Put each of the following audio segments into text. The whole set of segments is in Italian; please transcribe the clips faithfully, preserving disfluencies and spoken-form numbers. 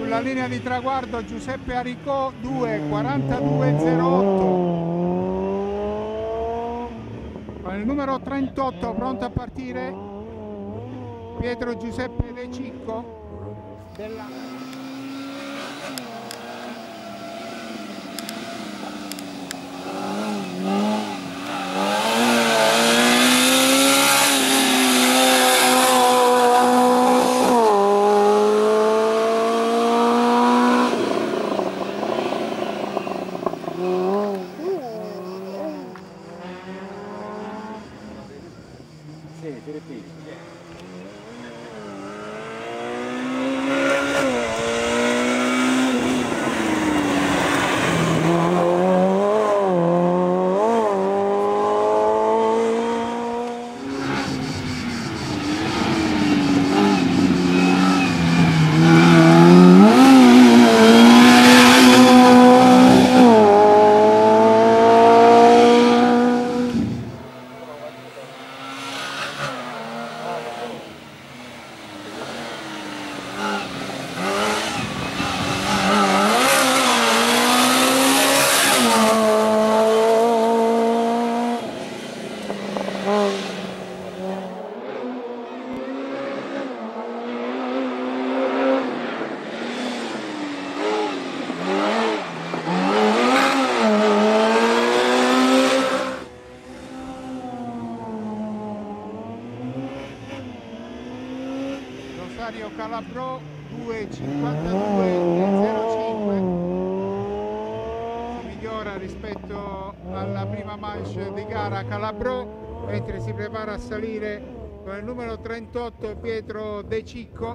Sulla linea di traguardo Giuseppe Aricò due quarantadue zero otto. Con il numero trentotto pronto a partire Pietro Giuseppe De Cicco della... Calabrò due cinquantadue zero cinque, si migliora rispetto alla prima manche di gara Calabrò, mentre si prepara a salire con il numero trentotto Pietro De Cicco.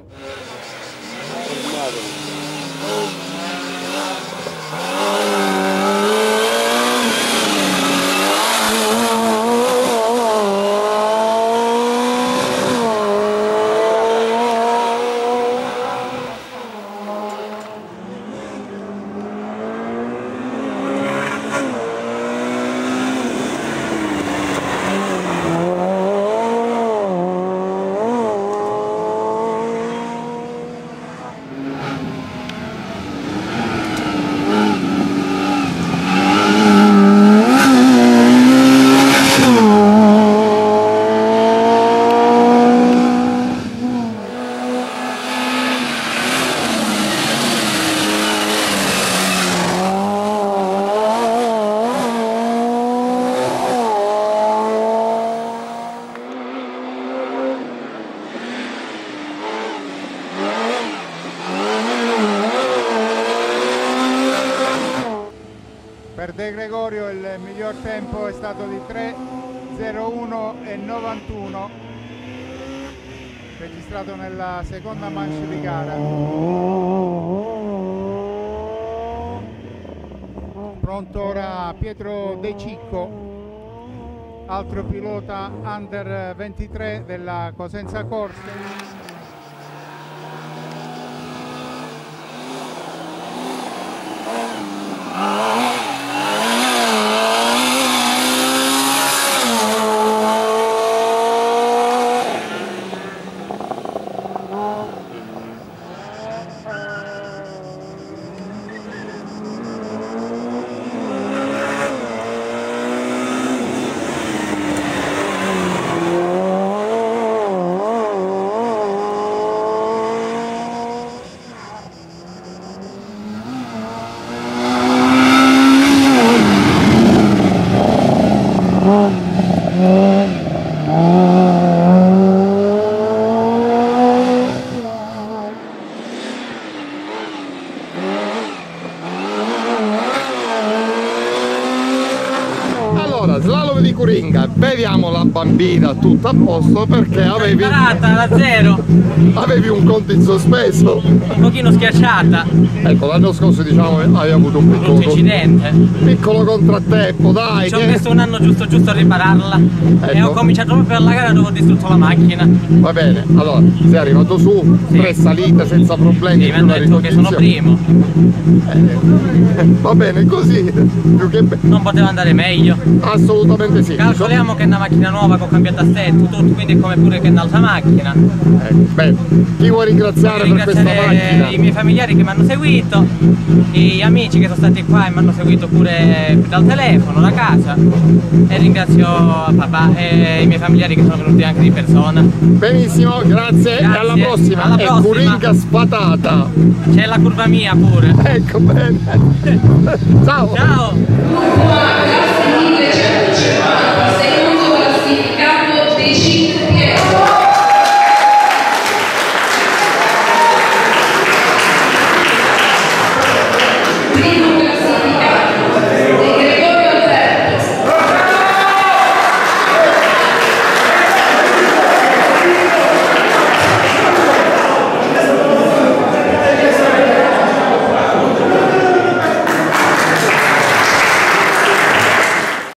Per De Gregorio il miglior tempo è stato di tre zero uno e novantuno, registrato nella seconda manche di gara. Pronto ora Pietro De Cicco, altro pilota under ventitré della Cosenza Corse. Slalom di Curinga, vediamo la bambina tutta a posto perché avevi da zero avevi un conto in sospeso, un pochino schiacciata. Ecco, l'anno scorso diciamo hai avuto un piccolo un incidente piccolo contrattempo, dai, ci ho che... messo un anno giusto giusto a ripararla, ecco. E ho cominciato proprio alla gara dove ho distrutto la macchina. Va bene, allora sei arrivato su, sì. Tre salite senza problemi. Sì, mi hanno detto che sono primo. Eh, va bene così, più che bene. Non poteva andare meglio. Assolutamente sì. Calcoliamo che è una macchina nuova con cambiato assetto, tutto, quindi è come pure che è un'altra macchina. Ecco, bene. Chi vuoi ringraziare Voglio per questa ringraziare macchina? i miei familiari che mi hanno seguito, gli amici che sono stati qua e mi hanno seguito pure dal telefono, da casa, e ringrazio papà e i miei familiari che sono venuti anche di persona. Benissimo, grazie, Grazie. e alla prossima. Alla È prossima. Curinga sfatata. C'è la curva mia pure. Ecco, bene. Ciao. Ciao!